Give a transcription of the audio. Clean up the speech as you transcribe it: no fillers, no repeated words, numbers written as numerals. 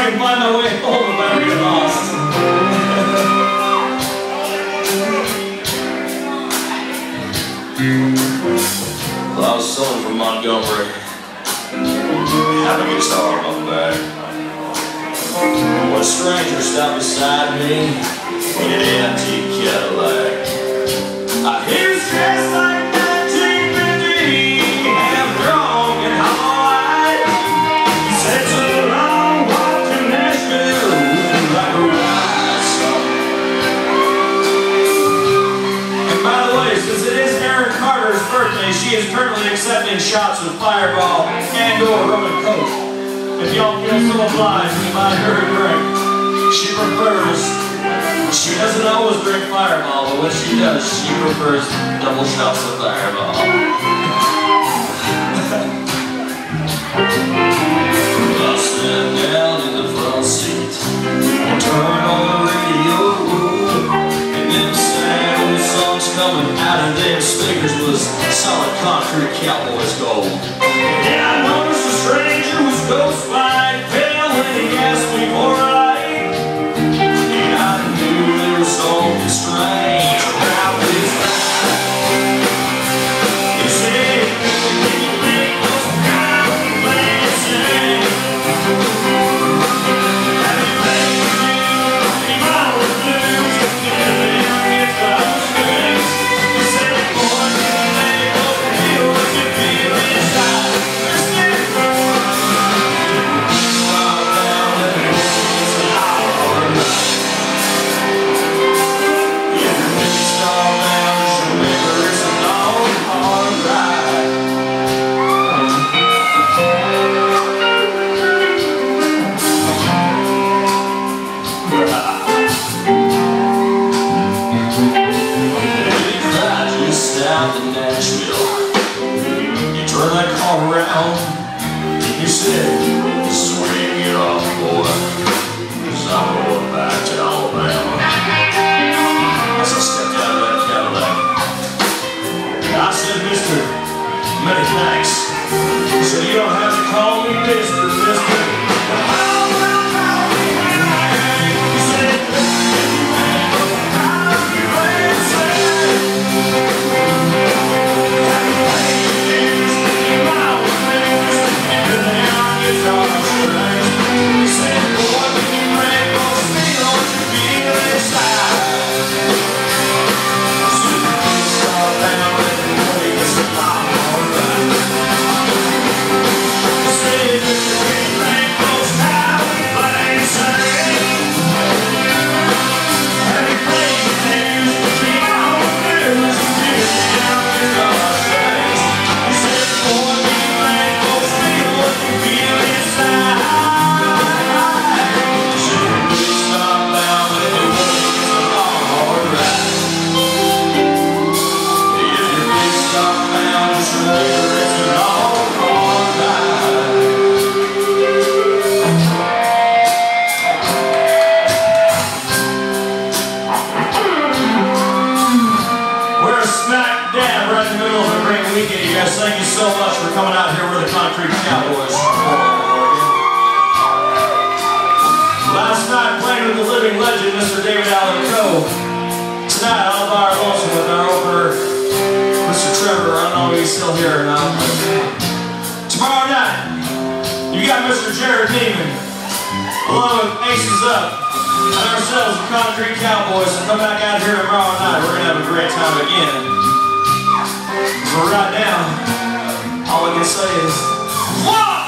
I can find my way home if I ever get lost. Well, I was selling from Montgomery. Had a guitar on my back. When a stranger stopped beside me in an antique Cadillac. I hear his dress like 1950, half drunk and high. He said, "So long, walk to Nashville, like a ride song." And by the way, since it is Aaron Carter's birthday, she is currently accepting shots of Fireball and/or rum and coke. If y'all feel so obliged, you buy her a drink. She doesn't always drink Fireball, but when she does, she prefers double shots of Fireball. I sat down in the front seat, turned on the radio, and them sad old songs coming out of them speakers was solid Concrete Cowboys gold. And I noticed a stranger was ghost-like pale when he asked me for a light. And I knew there was something strange about his life. He said, "Can you make those kind of plans sing? Have you made any model blues? Can you get those strings?" He said, "Boy, can you make those feel what you feel inside?" Out in Nashville, you turn that car around, you said, "Swing it off, boy, 'cause I'm going back to Alabama." As I stepped out of that Cadillac, I said, "Mister, many thanks." So you don't have to call me Mister. Weekend. You guys, thank you so much for coming out here with the Concrete Cowboys. Last night playing with the living legend, Mr. David Allen Coe. Tonight I'll buy our lonesome with our opener, Mr. Trevor. I don't know if he's still here or not. Tomorrow night, you got Mr. Jared Neiman, along with Aces Up, and ourselves, the Concrete Cowboys. So come back out here tomorrow night. We're going to have a great time again. But right now, all I can say is, whoa!